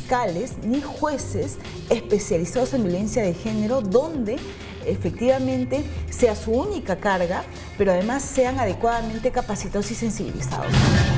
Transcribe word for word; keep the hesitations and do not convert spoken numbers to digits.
fiscales ni jueces especializados en violencia de género donde efectivamente sea su única carga, pero además sean adecuadamente capacitados y sensibilizados.